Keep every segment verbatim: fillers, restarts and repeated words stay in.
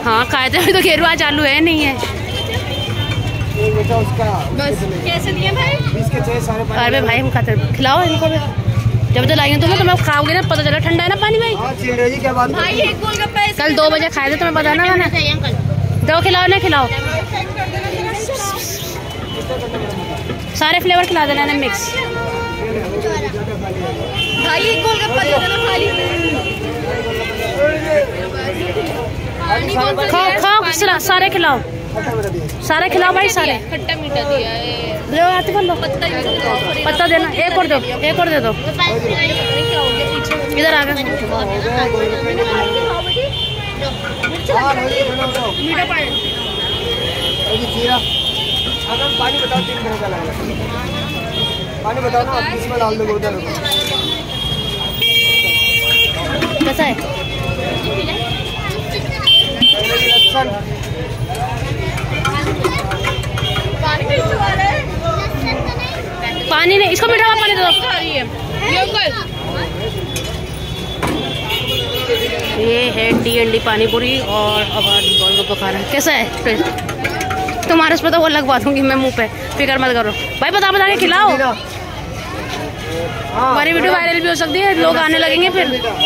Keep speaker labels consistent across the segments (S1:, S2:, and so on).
S1: हाँ खाए थे, अभी तो घेरुआ चालू है नहीं है।
S2: उसका
S3: बस कैसे दिए भाई?
S1: अरे भाई हम खाते, खिलाओ इनको भी। जब तो लाएंगे तुम्हें, तुम्हें खाओगे ना पता चला। ठंडा है ना पानी भाई?
S2: क्या बात
S3: भाई एक गोलगप्पा
S1: कल दो बजे खाए थे, तुम्हें पता ना ना। दो खिलाओ ना, खिलाओ सारे फ्लेवर खिला देना ना मिक्स।
S3: भाई एक गोलगप्पा दे देना खाली।
S1: खाओ खाओ सारे खिलाओ, सारे खिलाओ भाई सारे।
S3: खट्टा मीठा दिया है।
S1: लो आती कर लो,
S3: पत्ता ही दो,
S1: पत्ता देना। एक और दो, एक और दे दो। इधर आ गया।
S3: मीठा पानी।
S2: पानी बताओ, तीन तरह का लगेगा। पानी बताओ ना, इसमें डाल दो उधर।
S1: कैसा है? पानी नहीं, इसको मीठा पानी दे दो। ये है डी एंडी पानी पूरी और अब गोलगप्पा खा रहे हैं। कैसा है टेस्ट? तुम्हारे उस पर तो वो लगवा दूंगी मैं मुंह पे, फिक्र मत करो भाई। बता बता के खिलाओ, हमारी वीडियो वायरल भी हो सकती है, लोग आने लगेंगे फिर।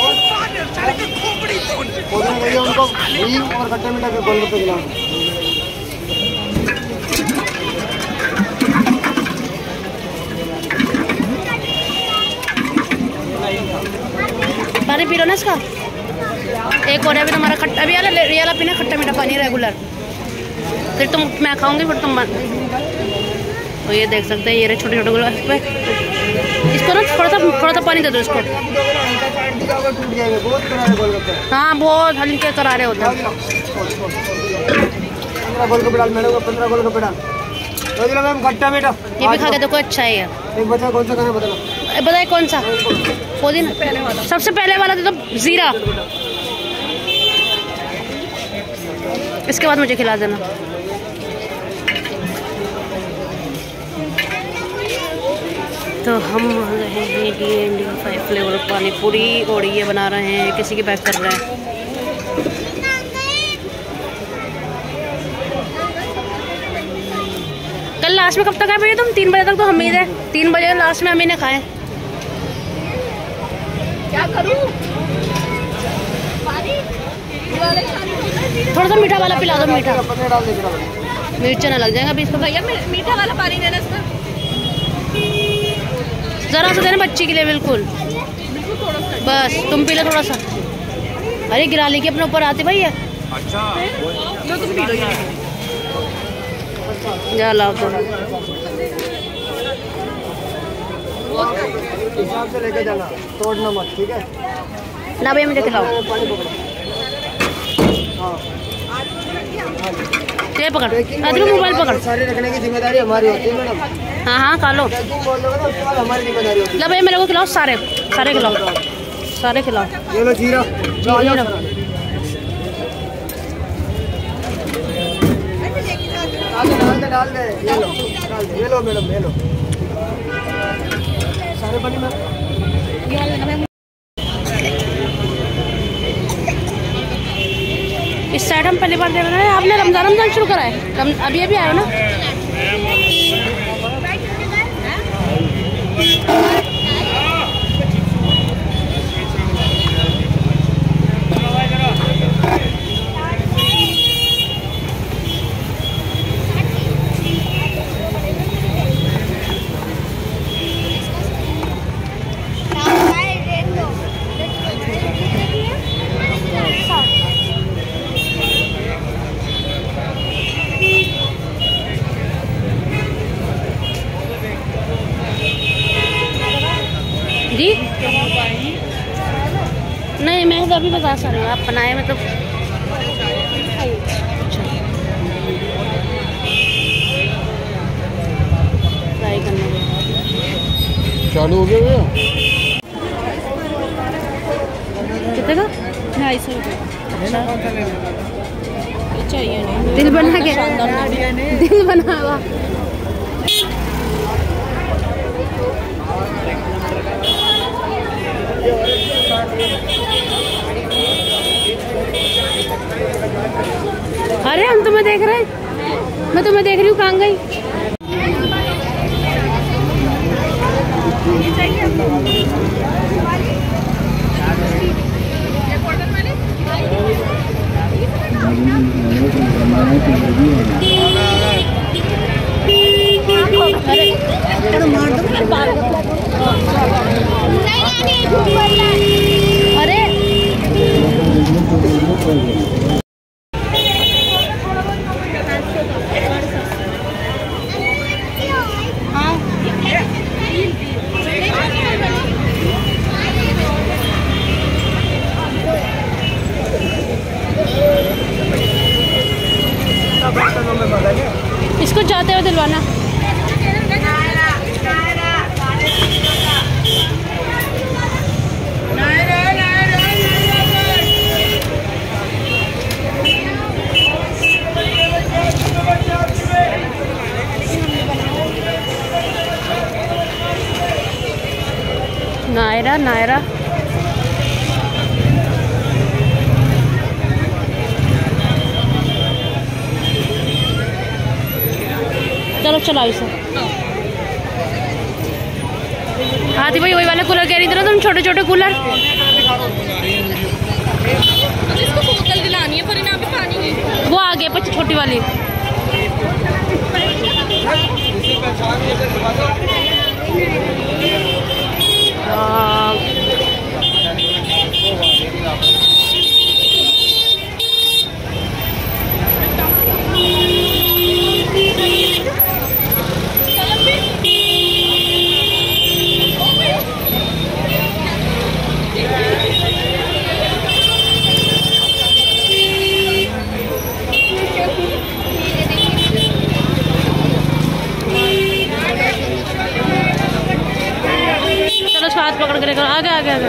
S1: पानी पी लो ना इसका। एक और है अभी तुम्हारा खट्टा, अभी यार ये वाला पीना खट्टा मीठा पानी रेगुलर। फिर तुम, मैं खाऊंगी फिर तुम। तो ये देख सकते हैं, ये रहे छोटे छोटे गुलाब पे। इसको ना थोड़ा सा थोड़ा सा पानी दे दो इसको। हाँ बहुत हल्के करारे होते हैं। ये भी खा के देखो, अच्छा है ये। बताए कौन सा? पुदीना सबसे पहले वाला दे दो, जीरा। इसके बाद मुझे खिला देना। तो हम रहे हैं D and D five flavour pani puri, और ये बना रहे हैं, किसी की पैक कर रहे हैं। कल लास्ट में कब तक आए भैया तुम? तीन बजे तक तो उम्मीद है, तीन बजे लास्ट में हम ही ने खाए।
S3: क्या करूं?
S1: थोड़ा सा मीठा वाला पिला दो, मीठा मिर्च ना लग जाएगा अभी इसको।
S3: भैया मीठा वाला पानी देना इसका।
S1: जरा सा देना बच्ची के लिए, बिल्कुल बस। तुम पी लो थोड़ा सा। अरे गिरा ली के अपने ऊपर आते भैया।
S2: अच्छा
S1: जा लाओ तो
S2: हिसाब से लेके जाना, तोड़ना मत, ठीक है
S1: ना भैया? मुझे खिलाओ। ये पकड़, अदर मोबाइल पकड़।
S2: सारे रखने की जिम्मेदारी हमारी होती है मैडम।
S1: हाँ हाँ खा लो।
S2: हमारी जिम्मेदारी होती है।
S1: ला भैया मेरे को खिलाओ, सारे सारे खिलाओ, सारे खिलाओ।
S2: ये लो जीरा,
S1: जीरा
S2: डाल दे डाल दे। ये लो डाल दे, ये लो मैडम, ये लो सारे पानी में।
S1: इस साइड हम पहली बार देख रहे हैं। आपने रमजान रमजान शुरू करा है? रम, अभी अभी आए हो ना? जी नहीं, मैं तो अभी बता सकती हूँ, आप बनाए में तो ट्राई करने में
S2: चालू हो गया भैया।
S1: कितने का?
S3: ढाई सौ रुपये। चाहिए नहीं,
S1: दिल बना के, दिल बना हुआ।
S2: Thank you.
S1: अरे हम तुम्हें देख रहे हैं, मैं तुम्हें देख रही हूँ, कहाँ गई? अरे इसको जाते हुए दिलवाना। नायरा नायरा चलो चलाओ इसे। आती भाई वही वाले कूलर कह रही थी ना तुम, छोटे छोटे कूलर।
S3: इसको बोतल दिलानी है पर यहाँ पे पानी है।
S1: वो आ गए बच्चे छोटी वाली। हाथ पकड़ के लेकर आगे आगे आगे।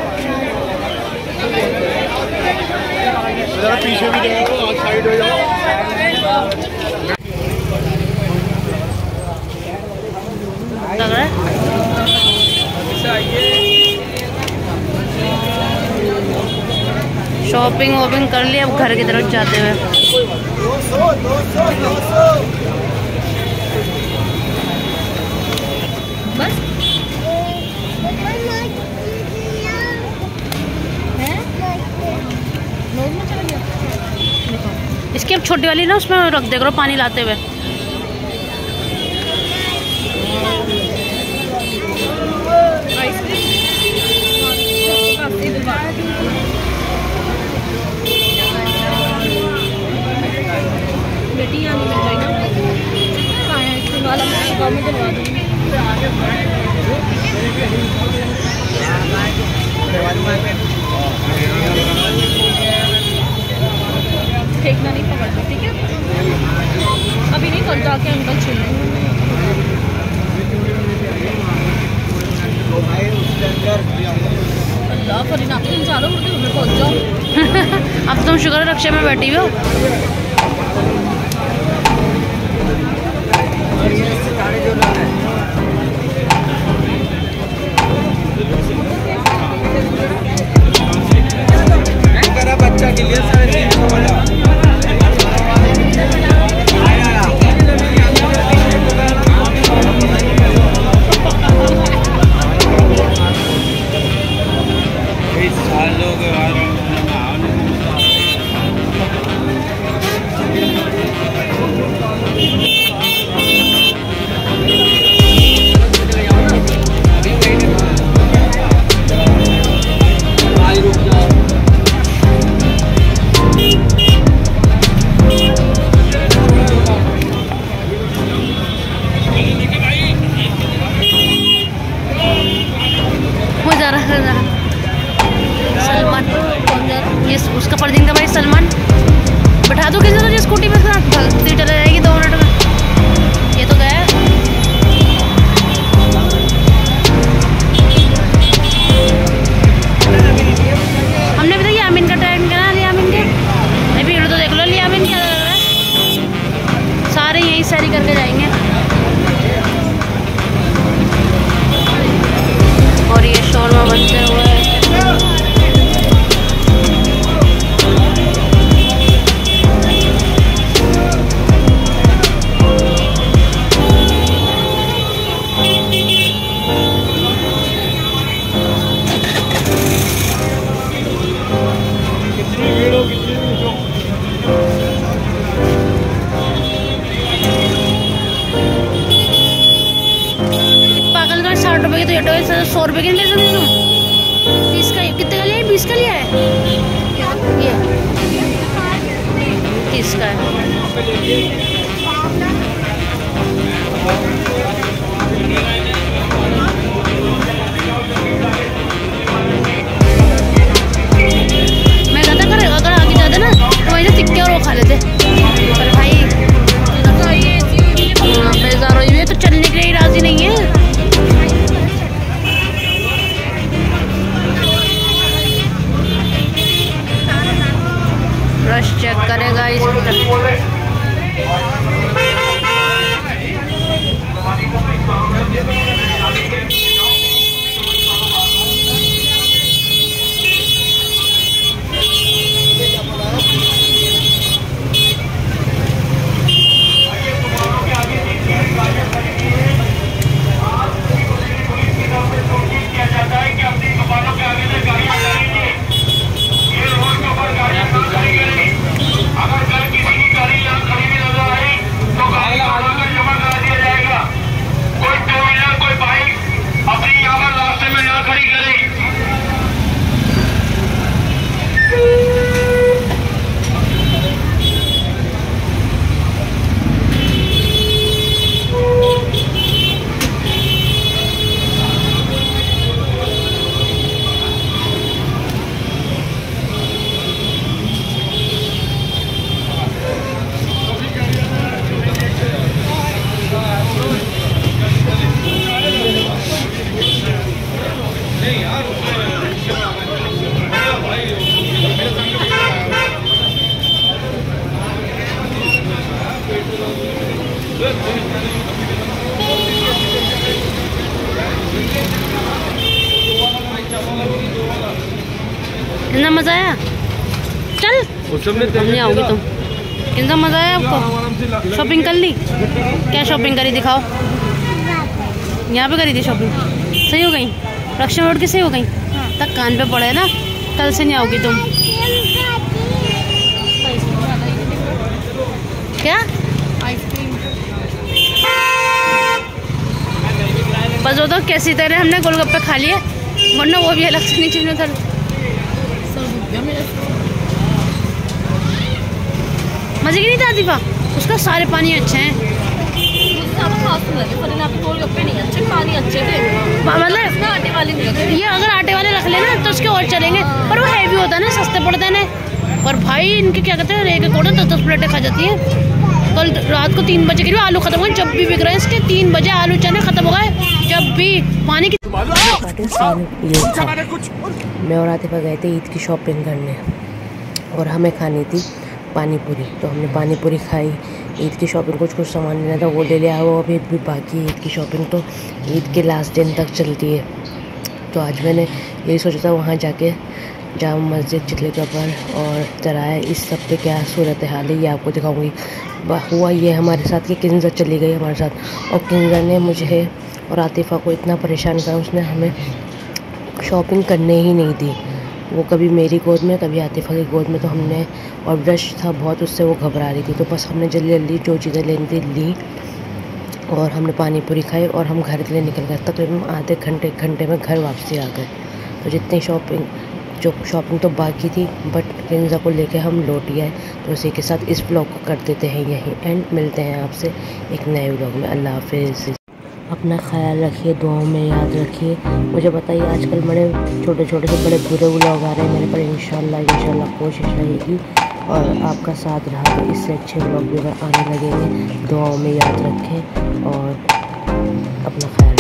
S2: जरा पीछे भी जाओ, साइड हो जाओ।
S1: लग रहा है शॉपिंग वॉपिंग कर लिया, अब घर की तरफ जाते हुए।
S3: बस
S1: इसकी अब छोटी वाली ना उसमें रख दे करो पानी लाते हुए।
S3: बेटी यहाँ नहीं मिल रही ना, आइसक्रीम वाला मैं गाँव में दिलवा दूँगी। फेंकना नहीं पकड़ना, ठीक है? अभी नहीं, कल जाके अंकल छीन लेंगे। अल्लाह फरीना तुम चालो उड़ते हुए पहुँच जाओ।
S1: अब तुम शुक्र रक्षा में बैठी हुई हो।
S2: बच्चा के लिए सलमान ये उसका पड़ देंगे भाई। सलमान बैठा दो किसी तरह स्कूटी पे, भागती चले जाएगी दो मिनट में। ये तो गया हमने भी तो यामिन का टाइम क्या ना, यामिन के अभी तो देख लो यामिन क्या लग रहा है। सारे यही सैरी करके जाएंगे। और ये शोरमा बनते हुए
S1: रुपए के ले सकते तुम? तीस का कितने का लिया है? बीस का लिया है ये, तीस का है। मैं कहता कर अगर आगे जाते ना तो वहीं से टिक्के और वो खा लेते, पर भाई बेजार हुई है तो चलने के लिए राजी नहीं है। रश चेक करेगा इस कितना मजा आया? चल नहीं आओगी तुम। कितना मजा आया आपको? शॉपिंग कर ली? क्या शॉपिंग करी दिखाओ। यहाँ पे करी थी शॉपिंग, सही हो गई? रक्षा रोड की सही हो गई? तक कान पे पड़े ना, कल से नहीं आओगी तुम। क्या बस वो तो कैसी तरह हमने गोलगप्पे खा लिए, वरना वो भी अलग से नीचे में था। मजे की नहीं था दीपा, उसका सारे पानी अच्छे हैं। गोलगप्पे नहीं अच्छे, पानी अच्छे थे। मतलब आटे वाले नहीं, ये अगर आटे वाले रख लेना तो उसके और चलेंगे, पर वो हैवी होता है ना, सस्ते पड़ते हैं ना। और भाई इनके क्या कहते हैं, एक एक ऑर्डर दस दस प्लेटें खा जाती हैं। कल रात को तीन बजे के लिए आलू खत्म हो गए, जब भी बिक रहे हैं इसके तीन बजे आलू चने खत्म हो गए, जब भी पानी की।
S2: मैं और आतिफा गए थे ईद की शॉपिंग करने और हमें खानी थी पानी पूरी, तो हमने पानी पूरी खाई। ईद की शॉपिंग कुछ कुछ सामान लेना था वो ले लिया, वो अभी भी बाकी है। ईद की शॉपिंग तो ईद के लास्ट दिन तक चलती है। तो आज मैंने यही सोचा था वहाँ जाके जामा मस्जिद, चितले कबर और तराया, इस सब पे क्या सूरत हाल है ये आपको दिखाऊंगी। हुआ ये हमारे साथ कि किंजा चली गई हमारे साथ, और किंजा ने मुझे और आतिफा को इतना परेशान करा, उसने हमें शॉपिंग करने ही नहीं दी। वो कभी मेरी गोद में कभी आतिफा की गोद में, तो हमने, और ब्रश था बहुत, उससे वो घबरा रही थी, तो बस हमने जल्दी जल्दी जो चीज़ें लेनी थी ली और हमने पानी पूरी खाई और हम घर के लिए निकल गए। तकरीबन आधे घंटे एक घंटे में घर वापसी आ गए। तो जितनी शॉपिंग जो शॉपिंग तो बाकी थी, बट किंजा को लेके हम लौट गए। तो उसी के साथ इस ब्लॉग को कर देते हैं यहीं एंड, मिलते हैं आपसे एक नए ब्लॉग में। अल्लाह हाफिज़। अपना ख्याल रखिए, दुआओं में याद रखिए। मुझे बताइए आजकल बड़े छोटे छोटे से बड़े बुरे ब्लॉग आ रहे हैं मेरे पर, इंशाल्लाह इंशाल्लाह कोशिश रहेगी और आपका साथ रहा तो इससे अच्छे ब्लॉग भी आने लगेंगे। दुआओं में याद रखें और अपना ख्याल